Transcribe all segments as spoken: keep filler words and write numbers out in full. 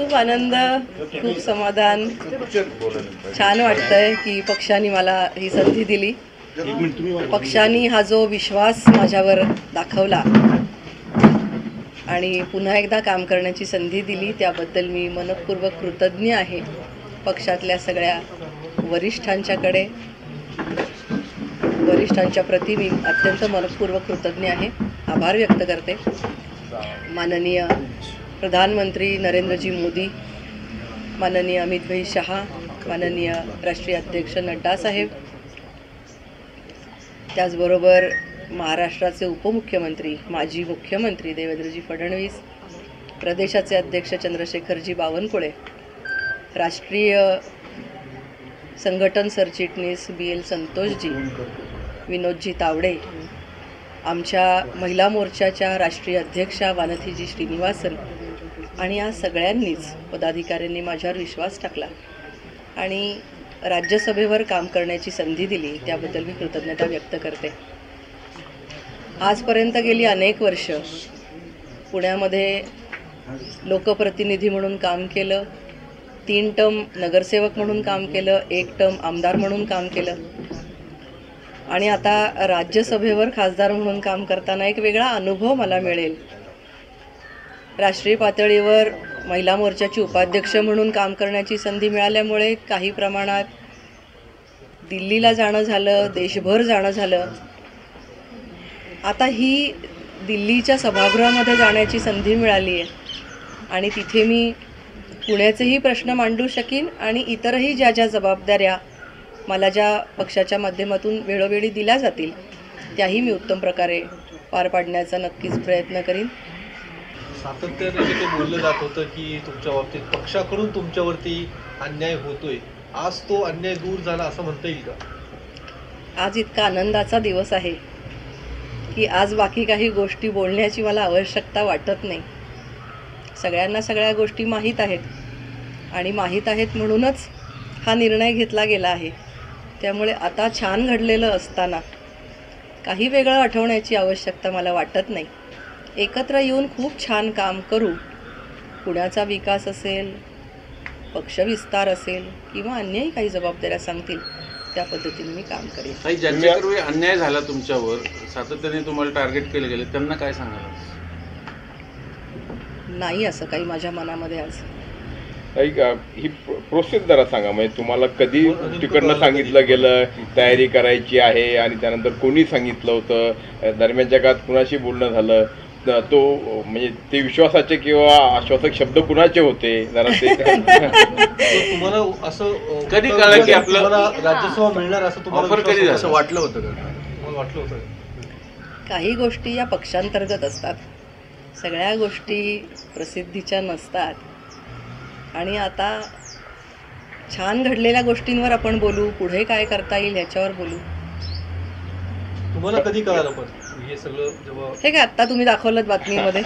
खूप आनंद, खूप समाधान, छान वाटतंय की पक्षाने मला ही संधी दिली. पक्षाने हा जो विश्वास माझ्यावर दाखवला आणि पुन्हा एकदा काम करण्याची संधी दिली त्याबद्दल मी मनपूर्वक कृतज्ञ आहे. पक्षातल्या सगळ्या वरिष्ठांच्याकडे वरिष्ठांच्या प्रती मी अत्यंत मनपूर्वक कृतज्ञ आहे, आभार व्यक्त करते. माननीय प्रधानमंत्री नरेंद्रजी मोदी, माननीय अमित भाई शहा, माननीय राष्ट्रीय अध्यक्ष नड्डा साहेब, त्याचबरोबर महाराष्ट्राचे उपमुख्यमंत्री माजी मुख्यमंत्री देवेंद्रजी फडणवीस, प्रदेशाचे अध्यक्ष चंद्रशेखरजी बावनकुळे, राष्ट्रीय संघटन सरचिटणीस बी एल संतोषजी, विनोदजी तावडे, आमच्या महिला मोर्चाच्या राष्ट्रीय अध्यक्षा वानथीजी श्रीनिवासन आणि या सगळ्यांनीच पदाधिकाऱ्यांनी माझ्यावर विश्वास टाकला आणि राज्यसभेवर काम करण्याची संधी दिली, त्याबद्दल मी कृतज्ञता व्यक्त करते. आजपर्यंत गेली अनेक वर्ष पुण्यामध्ये लोकप्रतिनिधी म्हणून काम केलं, तीन टर्म नगरसेवक म्हणून काम केलं, एक टर्म आमदार म्हणून काम केलं आणि आता राज्यसभेवर खासदार म्हणून काम करताना एक वेगळा अनुभव मला मिळेल. राष्ट्रीय पातळीवर महिला मोर्चाची उपाध्यक्ष म्हणून काम करण्याची संधी मिळाल्यामुळे काही प्रमाणात दिल्लीला जाणं झालं, देशभर जाणं झालं. आता ही दिल्लीच्या सभागृहामध्ये जाण्याची संधी मिळाली आहे आणि तिथे मी पुण्याचेही प्रश्न मांडू शकीन आणि इतरही ज्या ज्या जबाबदाऱ्या मला ज्या पक्षाच्या माध्यमातून वेळोवेळी दिल्या जातील त्याही मी उत्तम प्रकारे पार पाडण्याचा नक्कीच प्रयत्न करीन. सातत्याने जे काही बोललं जात होतं की तुमच्या बाबतीत पक्षाकडून तुमच्यावरती अन्याय होतोय, आज तो अन्याय दूर झाला असं म्हणता येईल का? आज इतका आनंदाचा दिवस आहे की आज बाकी काही गोष्टी बोलण्याची मला आवश्यकता वाटत नाही. सगळ्यांना सगळ्या गोष्टी माहीत आहेत आणि माहीत आहेत म्हणूनच हा निर्णय घेतला गेला आहे. त्यामुळे आता छान घडलेलं असताना काही वेगळं आठवण्याची आवश्यकता मला वाटत नाही. एकत्र येऊन खूप छान काम करू. पुण्याचा विकास असेल, पक्षविस्तार असेल किंवा अन्यही काही जबाबदाऱ्या सांगतील त्या पद्धतीने मी काम करेन. काही ज्यांच्याकडे अन्याय झाला तुमच्यावर, सातत्याने तुम्हाला टार्गेट केले गेले, त्यांना काय सांगाल? नाही असं काही माझ्या मनामध्ये आज. ही प्रोसेस जरा सांगा, म्हणजे तुम्हाला कधी तिकडनं सांगितलं गेलं तयारी करायची आहे आणि त्यानंतर कोणी सांगितलं होतं, दरम्यानच्या काळात कुणाशी बोलणं झालं, तो म्हणजे ते विश्वासाचे किंवा आश्वासक शब्द कुणाचे होते, जरा ते तुम्हाला असं कधी कळलं की आपलं राज्यसभा मिळणार असं तुम्हाला कधी असं वाटलं होतं का? मला वाटलं होतं. काही गोष्टी या पक्षांतर्गत असतात, सगळ्या गोष्टी प्रसिद्धीच्या नसतात आणि आता छान घडलेल्या गोष्टींवर आपण बोलू, पुढे काय करता येईल ह्याच्यावर बोलू. तुम्हाला कधी कळालं पण हे सगळं जेव्हा हे काय आत्ता तुम्ही दाखवलं बातमीमध्ये?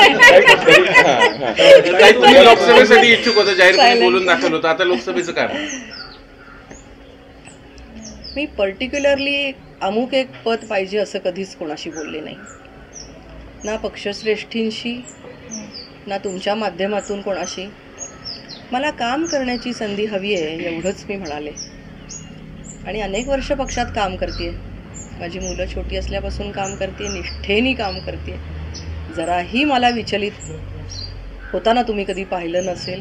तुम्ही लोकसभेसाठी इच्छुक होता, जाहीरपणे बोलून दाखवलं होतं, आता लोकसभेचं काय? मी पर्टिक्युलरली अमुक एक पद पाहिजे असं कधीच कोणाशी बोलले नाही, ना पक्षश्रेष्ठींशी ना तुमच्या माध्यमातून कोणाशी. मला काम करण्याची संधी हवी आहे एवढंच मी म्हणाले आणि अनेक वर्ष पक्षात काम करते. माझी मुलं छोटी असल्यापासून काम करते, निष्ठेने काम करते. जराही मला विचलित होताना तुम्ही कधी पाहिलं नसेल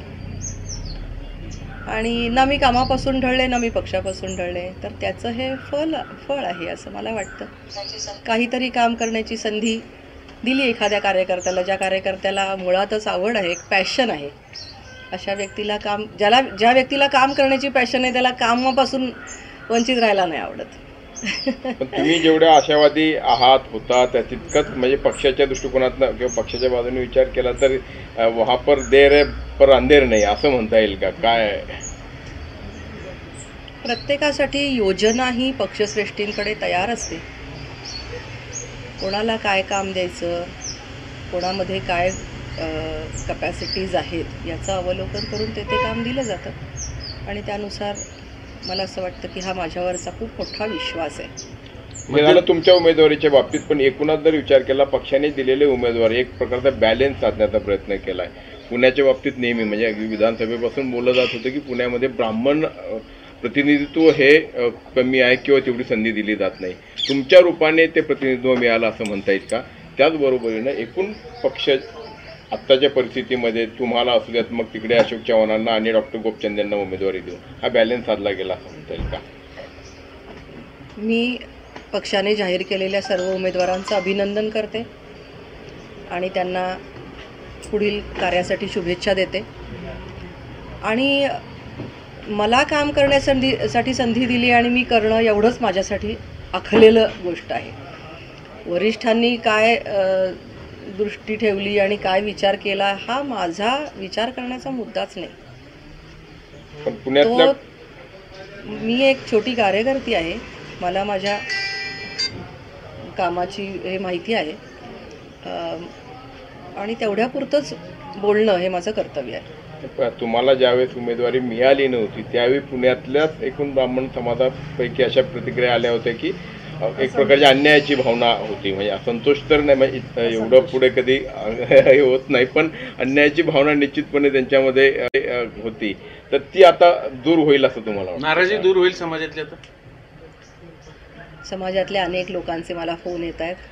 आणि ना मी कामापासून ढळले ना मी पक्षापासून ढळले, तर त्याचं हे फळ फळ आहे असं मला वाटतं. काहीतरी काम करण्याची संधी दिली एखाद्या कार्यकर्त्याला, ज्या कार्यकर्त्याला मुळातच आवड आहे, एक पॅशन आहे, अशा व्यक्तीला काम ज्याला ज्या व्यक्तीला काम करण्याची पॅशन आहे त्याला कामापासून वंचित राहायला नाही आवडत. पण तुम्ही जेवढ्या आशावादी आहात होता त्या तितकंच म्हणजे पक्षाच्या दृष्टिकोनातनं किंवा पक्षाच्या बाजूने विचार केला तर वहा पर देर है पर अंधेर नाही असं म्हणता येईल का? काय प्रत्येकासाठी योजना ही पक्षश्रेष्ठींकडे तयार असते. कोणाला काय काम द्यायचं, कोणामध्ये काय कपॅसिटीज आहेत याचं अवलोकन करून ते ते काम दिलं जातं आणि त्यानुसार मला असं वाटतं की हा माझ्यावरचा खूप मोठा विश्वास आहे. हे झालं तुमच्या उमेदवारीच्या बाबतीत, पण एकूणच जर विचार केला पक्षाने दिलेले उमेदवार एक प्रकारचा बॅलेन्स साधण्याचा प्रयत्न केला आहे. पुण्याच्या बाबतीत नेहमी म्हणजे अगदी विधानसभेपासून बोललं जात होतं की पुण्यामध्ये ब्राह्मण अ, प्रतिनिधित्व हे अ, कमी आहे किंवा तेवढी संधी दिली जात नाही. तुमच्या रूपाने ते प्रतिनिधित्व मिळालं असं म्हणता येईल का? त्याचबरोबरीनं एकूण पक्ष आत्ताच्या परिस्थितीमध्ये तुम्हाला असू द्यात, मग तिकडे अशोक चव्हाणांना आणि डॉक्टर गोपचंद यांना उमेदवारी देऊन हा बॅलन्स साधला गेला असं म्हणता येईल का? मी पक्षाने जाहीर केलेल्या सर्व उमेदवारांचं अभिनंदन करते आणि त्यांना पुढील कार्यासाठी शुभेच्छा देते. आणि मला काम करण्यासाठी साठी संधी दिली आणि मी करणं एवढंच माझ्यासाठी आखलेलं गोष्ट आहे. वरिष्ठांनी काय अ, दृष्टी ठेवली आणि काय विचार केला हा माझा विचार करण्याचा मुद्दाच नाही. पण पुण्यातल्या तो मी एक छोटी कार्यकर्ती आहे, मला माझ्या कामाची हे माहिती आहे अ, आणि तेवढ्यापुरतंच बोलणं हे माझं कर्तव्य आहे. तुम्हाला ज्यावेळेस उमेदवारी मिळाली नव्हती त्यावेळी पुण्यातल्याच एकूण ब्राह्मण समाजापैकी अशा प्रतिक्रिया आल्या होत्या की अ, एक प्रकारची अन्यायाची भावना होती. म्हणजे असंतोष तर नाही, म्हणजे इत- एवढं पुढे कधी अ, हे होत नाही, पण अन्यायाची भावना निश्चितपणे त्यांच्यामध्ये अ, अ, होती. तर ती आता दूर होईल असं तुम्हाला वाटतं? नाराजी दूर होईल समाजातली आता? समाजातल्या अनेक लोकांचे मला फोन येत आहेत.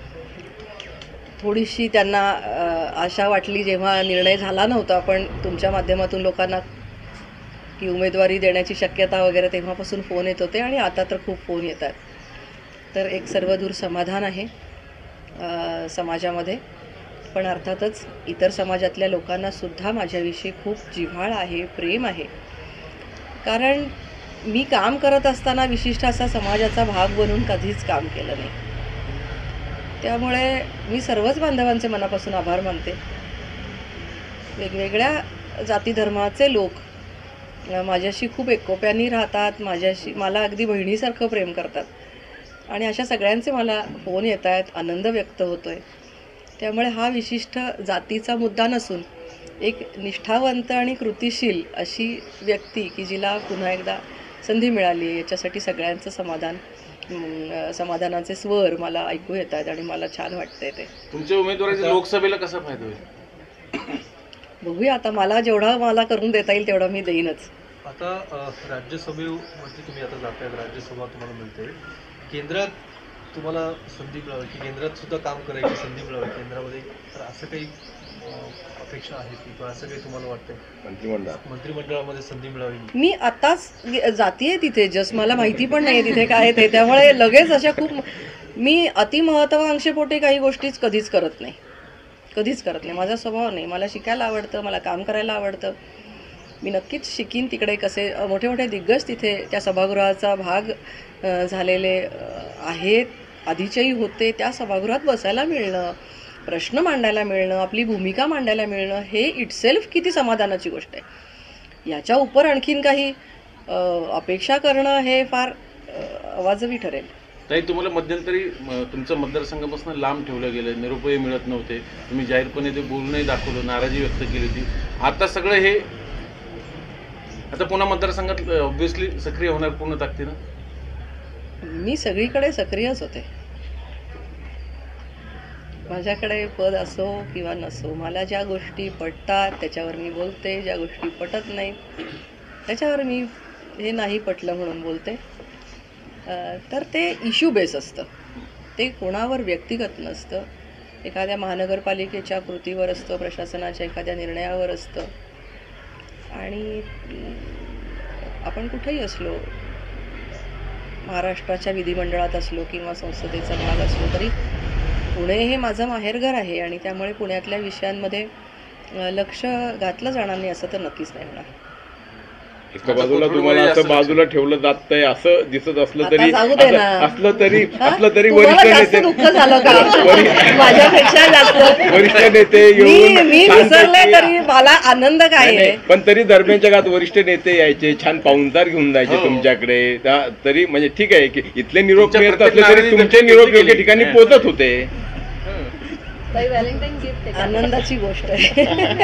थोडीशी त्यांना अ, आशा वाटली जेव्हा निर्णय झाला नव्हता, पण तुमच्या माध्यमातून लोकांना की उमेदवारी देण्याची शक्यता वगैरे तेव्हापासून फोन येत होते आणि आता तर खूप फोन येत आहेत. तर एक सर्वदूर समाधान आहे अ, समाजामध्ये. पण अर्थातच इतर समाजातल्या लोकांनासुद्धा माझ्याविषयी खूप जिव्हाळ आहे, प्रेम आहे. कारण मी काम करत असताना विशिष्ट असा समाजाचा भाग बनून कधीच काम केलं नाही. त्यामुळे मी सर्वच बांधवांचे मनापासून आभार मानते. वेगवेगळ्या जाती धर्माचे लोक अ, माझ्याशी खूप एकोप्याने राहतात, माझ्याशी मला अगदी बहिणीसारखं प्रेम करतात आणि अशा सगळ्यांचे मला फोन येत आहेत, आनंद व्यक्त होतो आहे. त्यामुळे हा विशिष्ट जातीचा मुद्दा नसून एक निष्ठावंत आणि कृतिशील अशी व्यक्ती की जिला पुन्हा एकदा संधी मिळाली याच्यासाठी सगळ्यांचं समाधान अं, समाधानाचे स्वर मला ऐकू येत आहेत आणि मला छान वाटतंय ते. तुमच्या उमेदवाराचा लोकसभेला कसा फायदा होईल? बघूया आता, मला जेवढा मला करून देता येईल तेवढा मी देईनच. आता अ, राज्यसभेमध्ये तुम्ही आता जातायत, राज्यसभा तुम्हाला मिळते, केंद्रात तुम्हाला संधी मिळावी की केंद्रात सुद्धा काम करायची संधी मिळावी केंद्रामध्ये, तर असं काही अ, अपेक्षा आहे की किंवा असं काही तुम्हाला वाटतंय मंत्रिमंडळात? मंत्रिमंडळामध्ये संधी मिळावी? मी आताच जातीये तिथे, जस्ट मला माहिती पण नाही तिथे काय ते, त्यामुळे लगेच अशा खूप मी अतिमहत्वाकांक्षेपोटी काही गोष्टीच कधीच करत नाही, कधीच करत नाही. माझा स्वभाव नाही. मला शिकायला आवडतं, मला काम करायला आवडतं. मी नक्कीच शिकीन तिकडे. कसे मोठे मोठे दिग्गज तिथे त्या सभागृहाचा भाग अ, झालेले अ, आहेत, आधीचेही होते. त्या सभागृहात बसायला मिळणं, प्रश्न मांडायला मिळणं, आपली भूमिका मांडायला मिळणं हे इटसेल्फ किती समाधानाची गोष्ट आहे. याच्या उपर आणखीन काही अ, अपेक्षा करणं हे फार अ, अवाजवी ठरेल. ताई, तुम्हाला मध्यंतरी म, तुमचं मतदारसंघापासून लांब ठेवलं गेलं, निरोपही मिळत नव्हते, तुम्ही जाहीरपणे ते बोलणंही दाखवलं, नाराजी व्यक्त केली होती. आता सगळं हे आता पुन्हा मतदारसंघात ऑब्व्हियसली सक्रिय होणार पूर्ण ताकदीनं? मी सगळीकडे सक्रियच होते. माझ्याकडे पद असो किंवा नसो, मला ज्या गोष्टी पटतात त्याच्यावर मी बोलते, ज्या गोष्टी पटत नाहीत त्याच्यावर मी हे नाही पटलं म्हणून बोलते. अ, तर ते इश्यू बेस असतं, ते कोणावर व्यक्तिगत नसतं. एखाद्या महानगरपालिकेच्या कृतीवर असतं, प्रशासनाच्या एखाद्या निर्णयावर असतं. आणि आपण कुठेही असलो, महाराष्ट्राच्या विधिमंडळात असलो किंवा संसदेचा भाग असलो तरी पुणे हे माझं माहेरघर आहे आणि त्यामुळे पुण्यातल्या विषयांमध्ये अ, लक्ष घातलं जाणार नाही असं तर नक्कीच नाही होणार. एका बाजूला तुम्हाला असं बाजूला ठेवलं जातंय असं दिसत असलं आता तरी जाऊ दे ना. असं- असलं तरी हा? असलं तरी तुम्हाला वरिष्ठ जास्त नेते दुःख झालं का? वरि- माझ्यापेक्षा जास्त वरिष्ठ नेते मी येऊन मी छान विसरले पैकी- तरी मला आनंद काय नाही, आहे. नाही. पण तरी दरम्यानच्या काळात वरिष्ठ नेते यायचे, छान पाहुणचार घेऊन जायचे हो. तुमच्याकडे. त्या- तरी म्हणजे ठीक आहे की इथले निरोप तुमच्या मिळत प्रत्येक असले तरी नाराजी तुमचे त्यांची निरोप घेतली योग्य गेली. ठिकाणी हा. पोहोचत होते. आनंदाची गोष्ट आहे.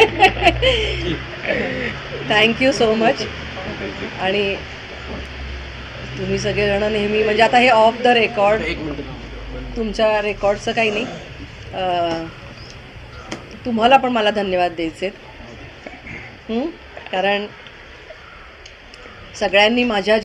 Thank you so much. आणि तुम्ही सगळेजण नेहमी म्हणजे आता हे ऑफ द रेकॉर्ड, तुमच्या रेकॉर्डचं काही नाही, अं, तुम्हाला पण मला धन्यवाद द्यायचे. हं? कारण सगळ्यांनी माझ्या